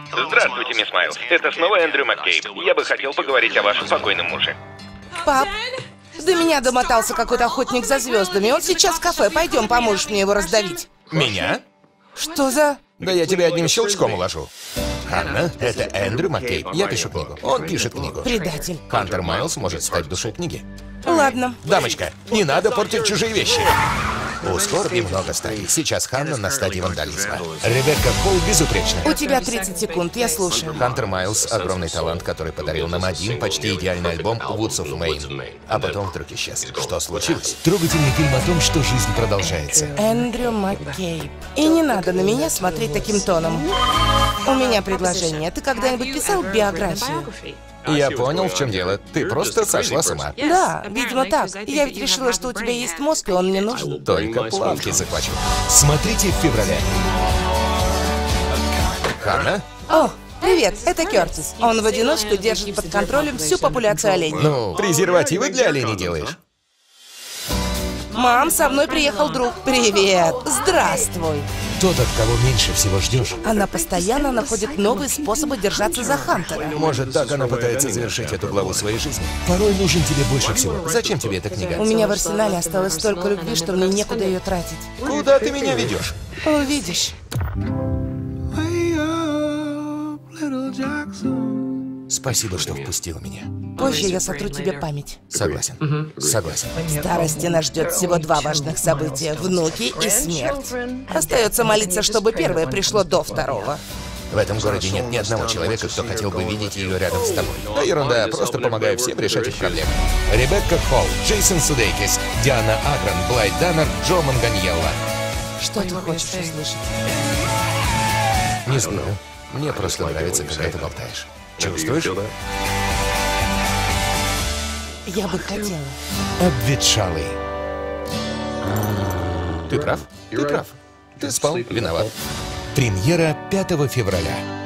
Здравствуйте, мисс Майлз. Это снова Эндрю Маккейб. Я бы хотел поговорить о вашем покойном муже. Пап, до меня домотался какой-то охотник за звездами. Он сейчас в кафе. Пойдем, поможешь мне его раздавить. Меня? Что за... Да я тебя одним щелчком уложу. Ханна, это Эндрю Маккейб. Я пишу книгу. Он пишет книгу. Предатель. Хантер Майлз может стать душой книги. Ладно. Дамочка, не надо портить чужие вещи. У скорби много стадий. Сейчас Ханна на стадии вандализма. Ребекка Холл безупречна. У тебя 30 секунд, я слушаю. Хантер Майлз — огромный талант, который подарил нам один почти идеальный альбом Woods of Maine. А потом вдруг исчез. Что случилось? Трогательный фильм о том, что жизнь продолжается. Эндрю Маккейб. И не надо на меня смотреть таким тоном. У меня предложение. Ты когда-нибудь писал биографию? Я понял, в чем дело. Ты просто сошла с ума. Да, видимо так. Я ведь решила, что у тебя есть мозг, и он мне нужен. Только плавки захвачу. Смотрите в феврале. Ханна? О, привет, это Кертис. Он в одиночку держит под контролем всю популяцию оленей. Ну, презервативы для оленей делаешь? Мам, со мной приехал друг. Привет. Здравствуй. Тот, от кого меньше всего ждешь. Она постоянно находит новые способы держаться за Хантера. Может, так она пытается завершить эту главу своей жизни. Порой нужен тебе больше всего. Зачем тебе эта книга? У меня в арсенале осталось столько любви, что мне некуда ее тратить. Куда ты меня ведешь? Увидишь. Спасибо, что впустил меня. Позже я сотру тебе память. Согласен. Согласен. В старости нас ждет всего два важных события: внуки и смерть. Остается молиться, чтобы первое пришло до второго. В этом городе нет ни одного человека, кто хотел бы видеть ее рядом с тобой. Да ерунда, просто помогаю всем решать их проблемы. Ребекка Холл, Джейсон Судейкис, Диана Агран, Блайт Даннер, Джо Манганьелло. Что ты хочешь услышать? Не знаю. Мне просто нравится, когда ты болтаешь. Чувствуешь? Я бы хотела. Обветшалый. Ты прав. Ты прав. Ты спал. Виноват. Премьера 5 февраля.